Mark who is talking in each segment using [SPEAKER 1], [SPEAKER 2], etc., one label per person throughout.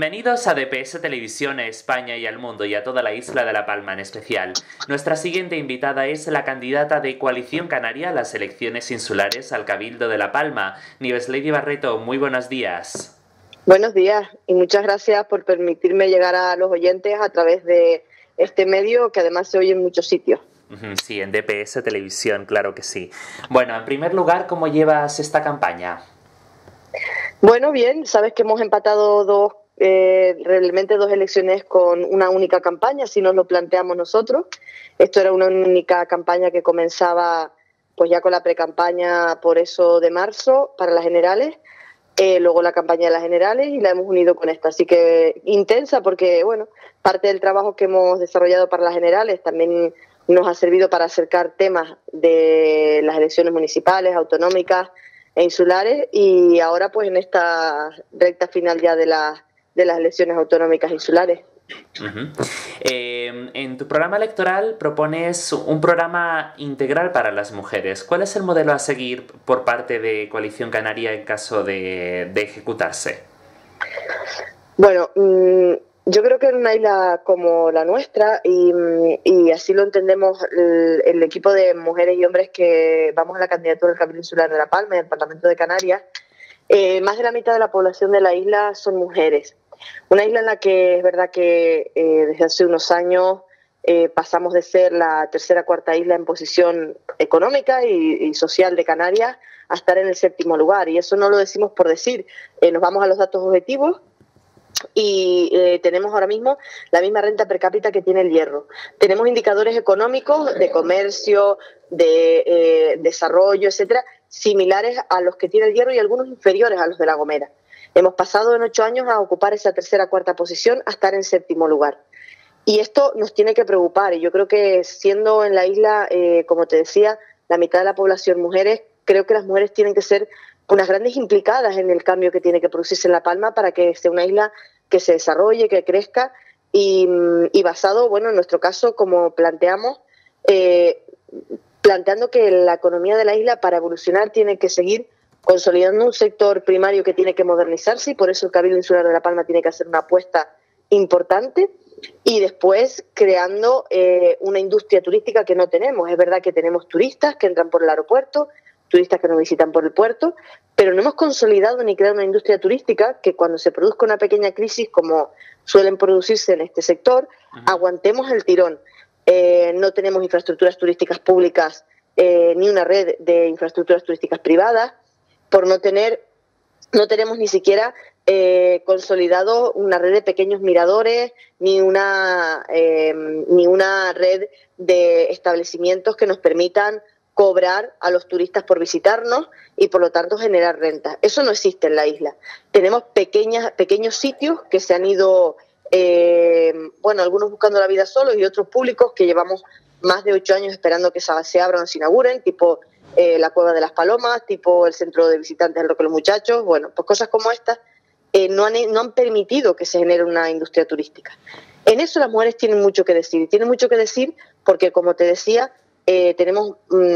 [SPEAKER 1] Bienvenidos a DPS Televisión a España y al mundo y a toda la isla de La Palma en especial. Nuestra siguiente invitada es la candidata de Coalición Canaria a las elecciones insulares al Cabildo de La Palma. Nieves Lady Barreto, muy buenos días.
[SPEAKER 2] Buenos días y muchas gracias por permitirme llegar a los oyentes a través de este medio que además se oye en muchos sitios.
[SPEAKER 1] Sí, en DPS Televisión, claro que sí. Bueno, en primer lugar, ¿cómo llevas esta campaña?
[SPEAKER 2] Bueno, bien, sabes que hemos empatado realmente dos elecciones con una única campaña, si nos lo planteamos nosotros. Esto era una única campaña que comenzaba pues ya con la precampaña por eso de marzo para las generales, luego la campaña de las generales y la hemos unido con esta. Así que intensa porque, bueno, parte del trabajo que hemos desarrollado para las generales también nos ha servido para acercar temas de las elecciones municipales, autonómicas e insulares, y ahora pues en esta recta final ya de las elecciones autonómicas insulares.
[SPEAKER 1] En tu programa electoral propones un programa integral para las mujeres. ¿Cuál es el modelo a seguir por parte de Coalición Canaria en caso de ejecutarse?
[SPEAKER 2] Bueno, yo creo que en una isla como la nuestra, y así lo entendemos el equipo de mujeres y hombres que vamos a la candidatura del Cabildo Insular de La Palma y al Parlamento de Canarias, más de la mitad de la población de la isla son mujeres. Una isla en la que es verdad que desde hace unos años pasamos de ser la tercera o cuarta isla en posición económica y social de Canarias a estar en el séptimo lugar. Y eso no lo decimos por decir. Nos vamos a los datos objetivos y tenemos ahora mismo la misma renta per cápita que tiene el Hierro. Tenemos indicadores económicos de comercio, de desarrollo, etcétera, similares a los que tiene el Hierro y algunos inferiores a los de La Gomera. Hemos pasado en 8 años a ocupar esa tercera o cuarta posición a estar en séptimo lugar. Y esto nos tiene que preocupar. Y yo creo que siendo en la isla, como te decía, la mitad de la población mujeres, creo que las mujeres tienen que ser unas grandes implicadas en el cambio que tiene que producirse en La Palma para que sea una isla que se desarrolle, que crezca y basado, bueno, en nuestro caso, como planteamos, planteando que la economía de la isla para evolucionar tiene que seguir consolidando un sector primario que tiene que modernizarse y por eso el Cabildo Insular de La Palma tiene que hacer una apuesta importante y después creando una industria turística que no tenemos. Es verdad que tenemos turistas que entran por el aeropuerto, turistas que nos visitan por el puerto, pero no hemos consolidado ni creado una industria turística que cuando se produzca una pequeña crisis, como suelen producirse en este sector, aguantemos el tirón. No tenemos infraestructuras turísticas públicas ni una red de infraestructuras turísticas privadas, no tenemos ni siquiera consolidado una red de pequeños miradores ni una red de establecimientos que nos permitan cobrar a los turistas por visitarnos y por lo tanto generar rentas. Eso no existe en la isla. Tenemos pequeños sitios que se han ido, algunos buscando la vida solos y otros públicos que llevamos más de 8 años esperando que se abran o se inauguren, tipo la Cueva de las Palomas, tipo el Centro de Visitantes del Roque de los Muchachos. Bueno, pues cosas como estas no han permitido que se genere una industria turística. En eso las mujeres tienen mucho que decir. Y tienen mucho que decir porque, como te decía, tenemos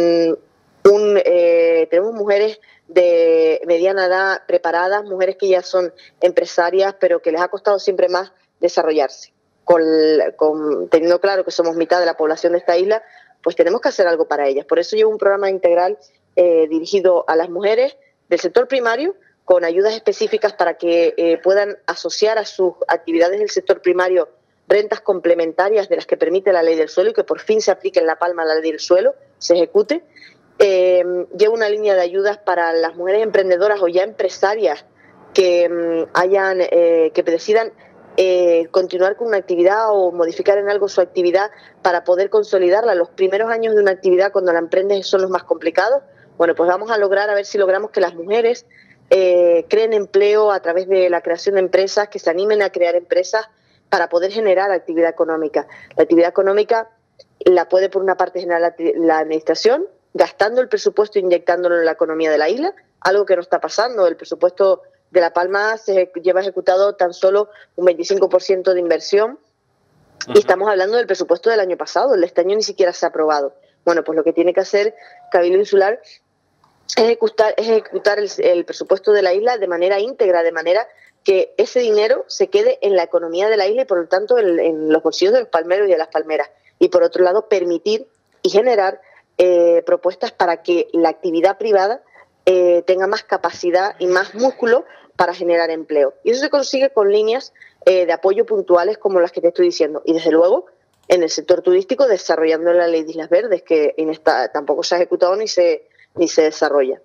[SPEAKER 2] mujeres de mediana edad preparadas, mujeres que ya son empresarias, pero que les ha costado siempre más desarrollarse. Teniendo claro que somos mitad de la población de esta isla, pues tenemos que hacer algo para ellas. Por eso llevo un programa integral dirigido a las mujeres del sector primario, con ayudas específicas para que puedan asociar a sus actividades del sector primario rentas complementarias de las que permite la ley del suelo y que por fin se aplique en La Palma la ley del suelo, se ejecute. Llevo una línea de ayudas para las mujeres emprendedoras o ya empresarias que decidan continuar con una actividad o modificar en algo su actividad para poder consolidarla. Los primeros años de una actividad cuando la emprendes son los más complicados. Bueno, pues vamos a ver si logramos que las mujeres creen empleo a través de la creación de empresas, que se animen a crear empresas para poder generar actividad económica. La actividad económica la puede por una parte generar la administración, gastando el presupuesto e inyectándolo en la economía de la isla, algo que no está pasando. El presupuesto de La Palma se lleva ejecutado tan solo un 25% de inversión y estamos hablando del presupuesto del año pasado, el de este año ni siquiera se ha aprobado. Bueno, pues lo que tiene que hacer Cabildo Insular es ejecutar el presupuesto de la isla de manera íntegra, de manera que ese dinero se quede en la economía de la isla y por lo tanto en los bolsillos de los palmeros y de las palmeras. Y por otro lado, permitir y generar propuestas para que la actividad privada tenga más capacidad y más músculo para generar empleo. Y eso se consigue con líneas de apoyo puntuales como las que te estoy diciendo. Y desde luego, en el sector turístico, desarrollando la ley de Islas Verdes, que tampoco se ha ejecutado ni se desarrolla.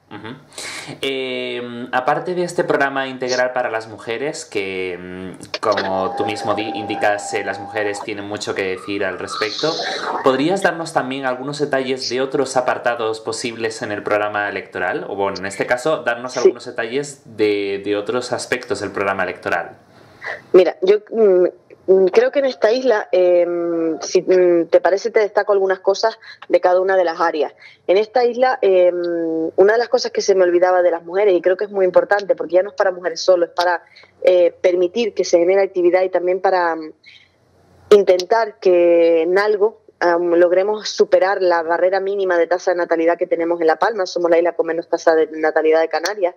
[SPEAKER 1] Aparte de este programa integral para las mujeres, que como tú mismo indicas, las mujeres tienen mucho que decir al respecto, ¿podrías darnos también algunos detalles de otros apartados posibles en el programa electoral? O bueno, en este caso, darnos algunos detalles de otros aspectos del programa electoral.
[SPEAKER 2] Mira, yo creo que en esta isla, si te parece, te destaco algunas cosas de cada una de las áreas. En esta isla, una de las cosas que se me olvidaba de las mujeres, y creo que es muy importante, porque ya no es para mujeres solo, es para permitir que se genere actividad y también para intentar que en algo logremos superar la barrera mínima de tasa de natalidad que tenemos en La Palma. Somos la isla con menos tasa de natalidad de Canarias.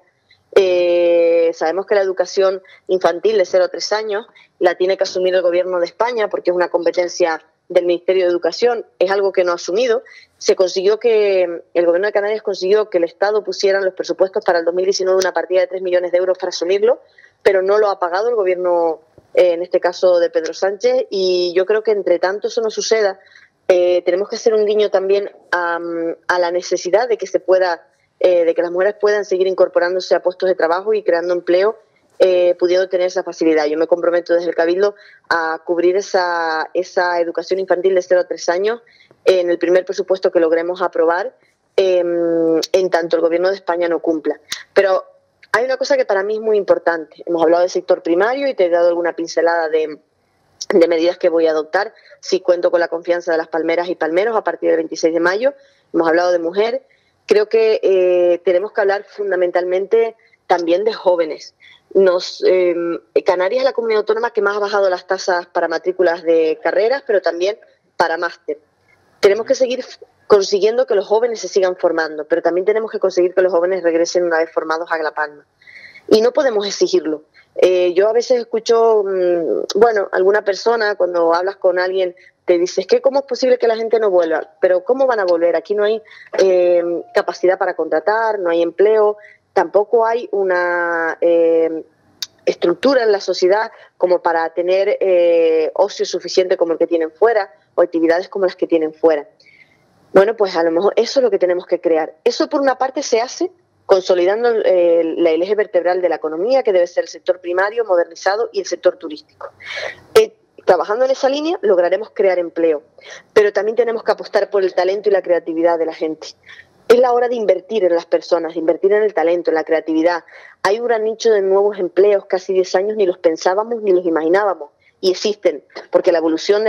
[SPEAKER 2] Sabemos que la educación infantil de 0 a 3 años la tiene que asumir el Gobierno de España porque es una competencia del Ministerio de Educación, es algo que no ha asumido. El Gobierno de Canarias consiguió que el Estado pusiera en los presupuestos para el 2019 una partida de 3 millones de euros para asumirlo, pero no lo ha pagado el Gobierno, en este caso de Pedro Sánchez, y yo creo que entre tanto eso no suceda, tenemos que hacer un guiño también a la necesidad de que de que las mujeres puedan seguir incorporándose a puestos de trabajo y creando empleo, pudiendo tener esa facilidad. Yo me comprometo desde el Cabildo a cubrir esa educación infantil de 0 a 3 años en el primer presupuesto que logremos aprobar, en tanto el Gobierno de España no cumpla. Pero hay una cosa que para mí es muy importante. Hemos hablado del sector primario y te he dado alguna pincelada de medidas que voy a adoptar si cuento con la confianza de las palmeras y palmeros a partir del 26 de mayo. Hemos hablado de mujer. Creo que tenemos que hablar fundamentalmente también de jóvenes. Canarias es la comunidad autónoma que más ha bajado las tasas para matrículas de carreras, pero también para máster. Tenemos que seguir consiguiendo que los jóvenes se sigan formando, pero también tenemos que conseguir que los jóvenes regresen una vez formados a La Palma. Y no podemos exigirlo. Yo a veces escucho, alguna persona cuando hablas con alguien te dice, ¿cómo es posible que la gente no vuelva? Pero ¿cómo van a volver? Aquí no hay capacidad para contratar, no hay empleo, tampoco hay una estructura en la sociedad como para tener ocio suficiente como el que tienen fuera o actividades como las que tienen fuera. Bueno, pues a lo mejor eso es lo que tenemos que crear. Eso por una parte se hace consolidando el eje vertebral de la economía, que debe ser el sector primario, modernizado, y el sector turístico. Trabajando en esa línea lograremos crear empleo, pero también tenemos que apostar por el talento y la creatividad de la gente. Es la hora de invertir en las personas, de invertir en el talento, en la creatividad. Hay un gran nicho de nuevos empleos, casi 10 años ni los pensábamos ni los imaginábamos, y existen, porque la evolución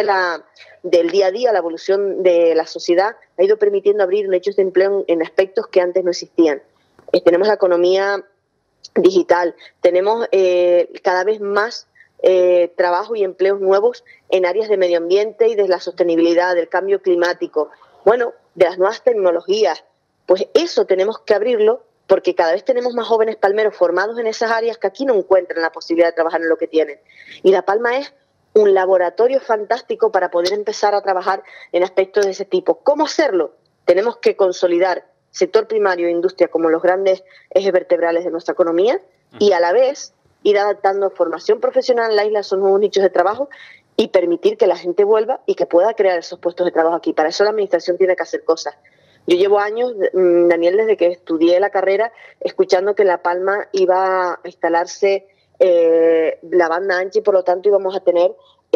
[SPEAKER 2] del día a día, la evolución de la sociedad ha ido permitiendo abrir nichos de empleo en aspectos que antes no existían. Tenemos la economía digital, tenemos cada vez más trabajo y empleos nuevos en áreas de medio ambiente y de la sostenibilidad, del cambio climático, de las nuevas tecnologías. Pues eso tenemos que abrirlo porque cada vez tenemos más jóvenes palmeros formados en esas áreas que aquí no encuentran la posibilidad de trabajar en lo que tienen. Y La Palma es un laboratorio fantástico para poder empezar a trabajar en aspectos de ese tipo. ¿Cómo hacerlo? Tenemos que consolidar sector primario e industria como los grandes ejes vertebrales de nuestra economía y a la vez ir adaptando formación profesional en la isla a esos nuevos nichos de trabajo y permitir que la gente vuelva y que pueda crear esos puestos de trabajo aquí. Para eso la administración tiene que hacer cosas. Yo llevo años, Daniel, desde que estudié la carrera, escuchando que en La Palma iba a instalarse la banda ancha y por lo tanto íbamos a tener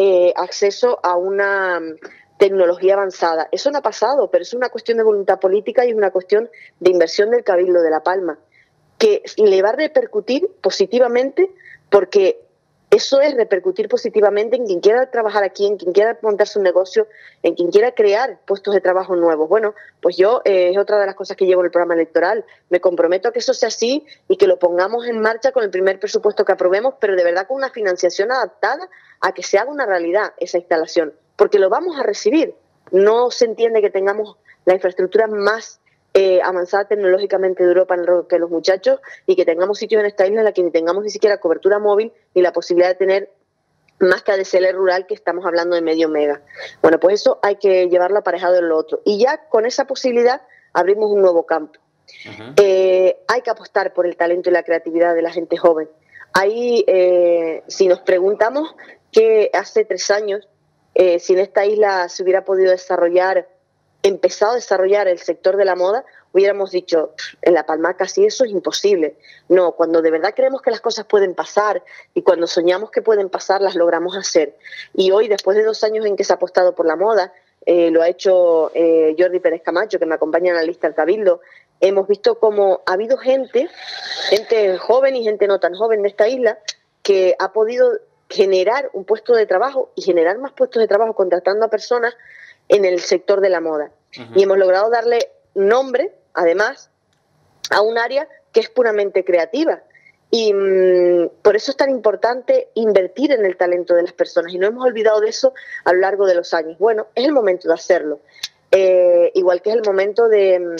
[SPEAKER 2] acceso a una tecnología avanzada. Eso no ha pasado, pero es una cuestión de voluntad política y una cuestión de inversión del Cabildo de La Palma, que le va a repercutir positivamente, porque eso es repercutir positivamente en quien quiera trabajar aquí, en quien quiera montarse un negocio, en quien quiera crear puestos de trabajo nuevos. Bueno, pues yo es otra de las cosas que llevo en el programa electoral. Me comprometo a que eso sea así y que lo pongamos en marcha con el primer presupuesto que aprobemos, pero de verdad con una financiación adaptada a que se haga una realidad esa instalación, porque lo vamos a recibir. No se entiende que tengamos la infraestructura más avanzada tecnológicamente de Europa en lo que los muchachos, y que tengamos sitios en esta isla en la que ni tengamos ni siquiera cobertura móvil ni la posibilidad de tener más que ADSL rural, que estamos hablando de medio mega. Bueno, pues eso hay que llevarlo aparejado en lo otro. Y ya con esa posibilidad abrimos un nuevo campo. Hay que apostar por el talento y la creatividad de la gente joven. Ahí, si nos preguntamos que hace 3 años, si en esta isla se hubiera podido empezado a desarrollar el sector de la moda, hubiéramos dicho, en La Palma casi eso es imposible. No, cuando de verdad creemos que las cosas pueden pasar y cuando soñamos que pueden pasar, las logramos hacer. Y hoy, después de 2 años en que se ha apostado por la moda, lo ha hecho Jordi Pérez Camacho, que me acompaña en la lista del Cabildo, hemos visto cómo ha habido gente joven y gente no tan joven de esta isla, que ha podido generar un puesto de trabajo y generar más puestos de trabajo contratando a personas en el sector de la moda. Y hemos logrado darle nombre, además, a un área que es puramente creativa. Y por eso es tan importante invertir en el talento de las personas. Y no hemos olvidado de eso a lo largo de los años. Bueno, es el momento de hacerlo. Igual que es el momento de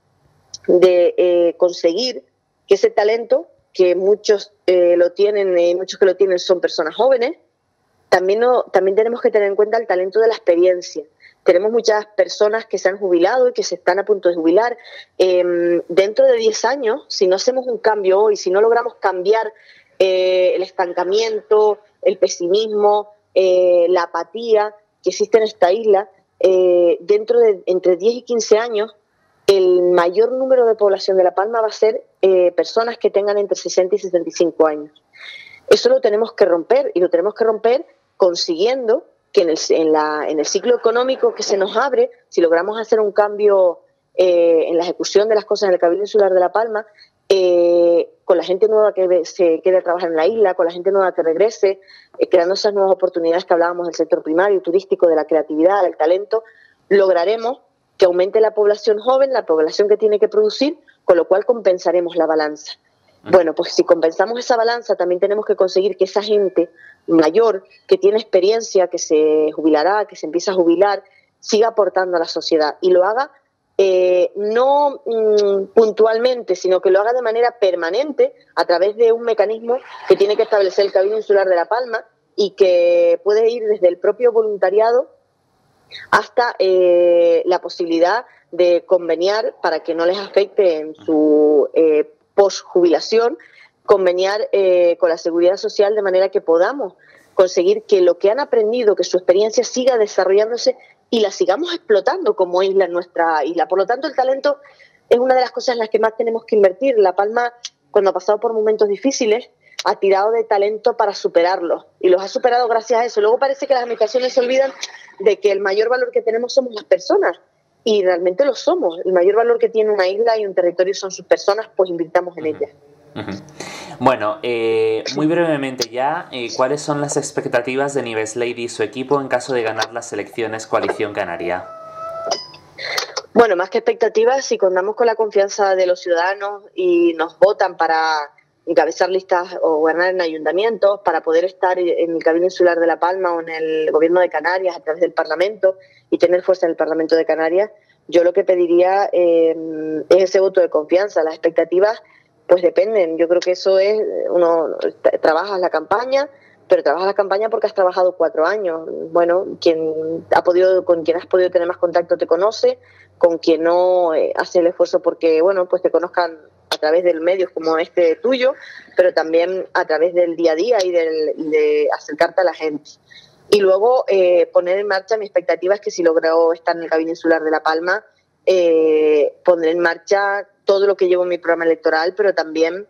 [SPEAKER 2] conseguir que ese talento, que muchos lo tienen, muchos que lo tienen son personas jóvenes, también tenemos que tener en cuenta el talento de la experiencia. Tenemos muchas personas que se han jubilado y que se están a punto de jubilar. Dentro de 10 años, si no hacemos un cambio hoy, si no logramos cambiar el estancamiento, el pesimismo, la apatía que existe en esta isla, dentro de entre 10 y 15 años, el mayor número de población de La Palma va a ser personas que tengan entre 60 y 65 años. Eso lo tenemos que romper, y lo tenemos que romper consiguiendo que en el ciclo económico que se nos abre, si logramos hacer un cambio en la ejecución de las cosas en el Cabildo Insular de La Palma, con la gente nueva que se quede a trabajar en la isla, con la gente nueva que regrese, creando esas nuevas oportunidades que hablábamos del sector primario, turístico, de la creatividad, del talento, lograremos que aumente la población joven, la población que tiene que producir, con lo cual compensaremos la balanza. Bueno, pues si compensamos esa balanza, también tenemos que conseguir que esa gente mayor, que tiene experiencia, que se jubilará, que se empieza a jubilar, siga aportando a la sociedad y lo haga no puntualmente, sino que lo haga de manera permanente a través de un mecanismo que tiene que establecer el Cabildo Insular de La Palma y que puede ir desde el propio voluntariado hasta la posibilidad de conveniar para que no les afecte en su post-jubilación, conveniar con la Seguridad Social de manera que podamos conseguir que lo que han aprendido, que su experiencia siga desarrollándose y la sigamos explotando como isla en nuestra isla. Por lo tanto, el talento es una de las cosas en las que más tenemos que invertir. La Palma, cuando ha pasado por momentos difíciles, ha tirado de talento para superarlos y los ha superado gracias a eso. Luego parece que las administraciones se olvidan de que el mayor valor que tenemos somos las personas, y realmente lo somos. El mayor valor que tiene una isla y un territorio son sus personas, pues invirtamos en ellas.
[SPEAKER 1] Bueno, muy brevemente ya, ¿cuáles son las expectativas de Nieves Lady y su equipo en caso de ganar las elecciones Coalición Canaria?
[SPEAKER 2] Bueno, más que expectativas, si contamos con la confianza de los ciudadanos y nos votan para encabezar listas o gobernar en ayuntamientos, para poder estar en el Cabildo Insular de La Palma o en el Gobierno de Canarias a través del Parlamento y tener fuerza en el Parlamento de Canarias, yo lo que pediría es ese voto de confianza. Las expectativas pues dependen. Yo creo que eso es, uno trabaja la campaña, pero trabajas la campaña porque has trabajado 4 años. Bueno, con quien has podido tener más contacto te conoce, con quien no hace el esfuerzo porque, bueno, pues te conozcan a través de medios como este tuyo, pero también a través del día a día y de acercarte a la gente. Y luego poner en marcha, mi expectativa es que si logro estar en el Cabildo Insular de La Palma, pondré en marcha todo lo que llevo en mi programa electoral, pero también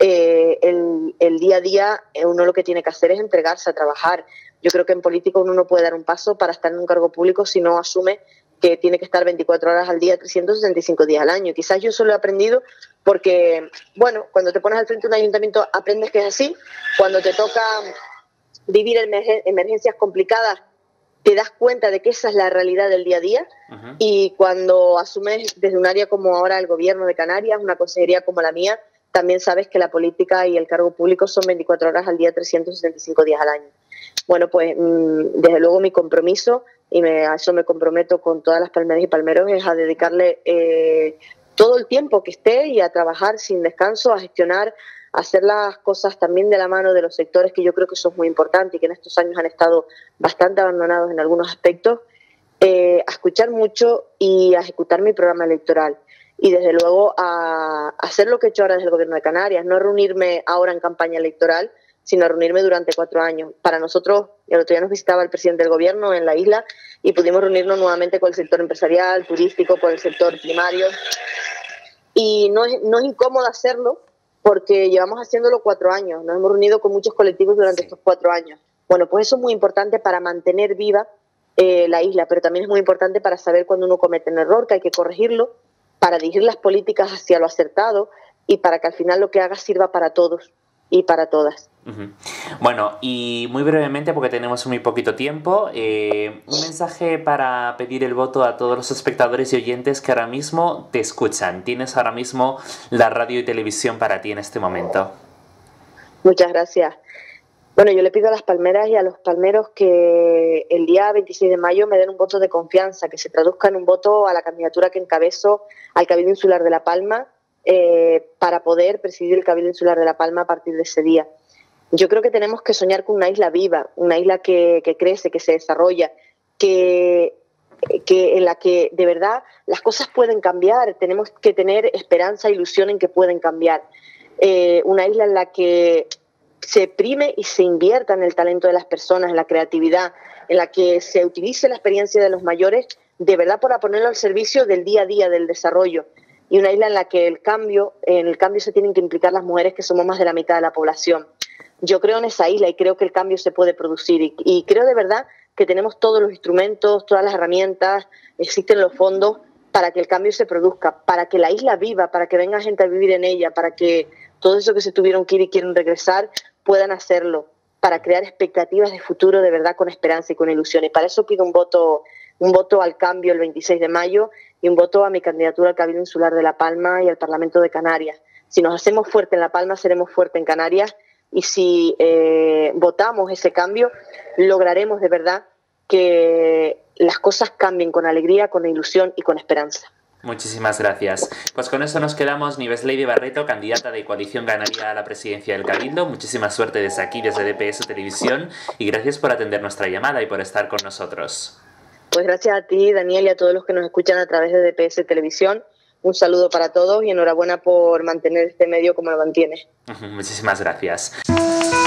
[SPEAKER 2] el día a día uno lo que tiene que hacer es entregarse a trabajar. Yo creo que en política uno no puede dar un paso para estar en un cargo público si no asume que tiene que estar 24 horas al día, 365 días al año. Quizás yo eso lo he aprendido porque, bueno, cuando te pones al frente de un ayuntamiento aprendes que es así. Cuando te toca vivir emergencias complicadas, te das cuenta de que esa es la realidad del día a día. Y cuando asumes desde un área como ahora el Gobierno de Canarias, una consejería como la mía, también sabes que la política y el cargo público son 24 horas al día, 365 días al año. Bueno, pues desde luego mi compromiso, y a eso me comprometo con todas las palmeras y palmeros, es a dedicarle todo el tiempo que esté y a trabajar sin descanso, a gestionar, a hacer las cosas también de la mano de los sectores que yo creo que son muy importantes y que en estos años han estado bastante abandonados en algunos aspectos, a escuchar mucho y a ejecutar mi programa electoral. Y desde luego a hacer lo que he hecho ahora desde el Gobierno de Canarias, no reunirme ahora en campaña electoral, sino a reunirme durante 4 años. Para nosotros, el otro día nos visitaba el presidente del Gobierno en la isla y pudimos reunirnos nuevamente con el sector empresarial, turístico, con el sector primario. Y no es incómodo hacerlo porque llevamos haciéndolo 4 años. Nos hemos reunido con muchos colectivos durante estos 4 años. Bueno, pues eso es muy importante para mantener viva la isla, pero también es muy importante para saber cuando uno comete un error, que hay que corregirlo, para dirigir las políticas hacia lo acertado y para que al final lo que haga sirva para todos y para todas.
[SPEAKER 1] Bueno, y muy brevemente, porque tenemos muy poquito tiempo, un mensaje para pedir el voto a todos los espectadores y oyentes que ahora mismo te escuchan. Tienes ahora mismo la radio y televisión para ti en este momento.
[SPEAKER 2] Muchas gracias. Bueno, yo le pido a las palmeras y a los palmeros que el día 26 de mayo me den un voto de confianza, que se traduzca en un voto a la candidatura que encabezo al Cabildo Insular de La Palma, para poder presidir el Cabildo Insular de La Palma a partir de ese día. Yo creo que tenemos que soñar con una isla viva, una isla que crece, que se desarrolla, que en la que de verdad las cosas pueden cambiar. Tenemos que tener esperanza e ilusión en que pueden cambiar. Una isla en la que se prime y se invierta en el talento de las personas, en la creatividad, en la que se utilice la experiencia de los mayores de verdad para ponerlo al servicio del día a día, del desarrollo. Y una isla en la que en el cambio se tienen que implicar las mujeres, que somos más de la mitad de la población. Yo creo en esa isla y creo que el cambio se puede producir y creo de verdad que tenemos todos los instrumentos, todas las herramientas, existen los fondos para que el cambio se produzca, para que la isla viva, para que venga gente a vivir en ella, para que todos esos que se tuvieron que ir y quieren regresar puedan hacerlo, para crear expectativas de futuro de verdad con esperanza y con ilusión. Y para eso pido un voto al cambio el 26 de mayo y un voto a mi candidatura al Cabildo Insular de La Palma y al Parlamento de Canarias. Si nos hacemos fuerte en La Palma, seremos fuertes en Canarias, y si votamos ese cambio, lograremos de verdad que las cosas cambien con alegría, con ilusión y con esperanza.
[SPEAKER 1] Muchísimas gracias. Pues con eso nos quedamos. Nieves Lady Barreto, candidata de Coalición Canaria a la presidencia del Cabildo. Muchísima suerte desde aquí, desde DPS Televisión, y gracias por atender nuestra llamada y por estar con nosotros.
[SPEAKER 2] Pues gracias a ti, Daniel, y a todos los que nos escuchan a través de DPS Televisión. Un saludo para todos y enhorabuena por mantener este medio como lo mantienes.
[SPEAKER 1] Muchísimas gracias.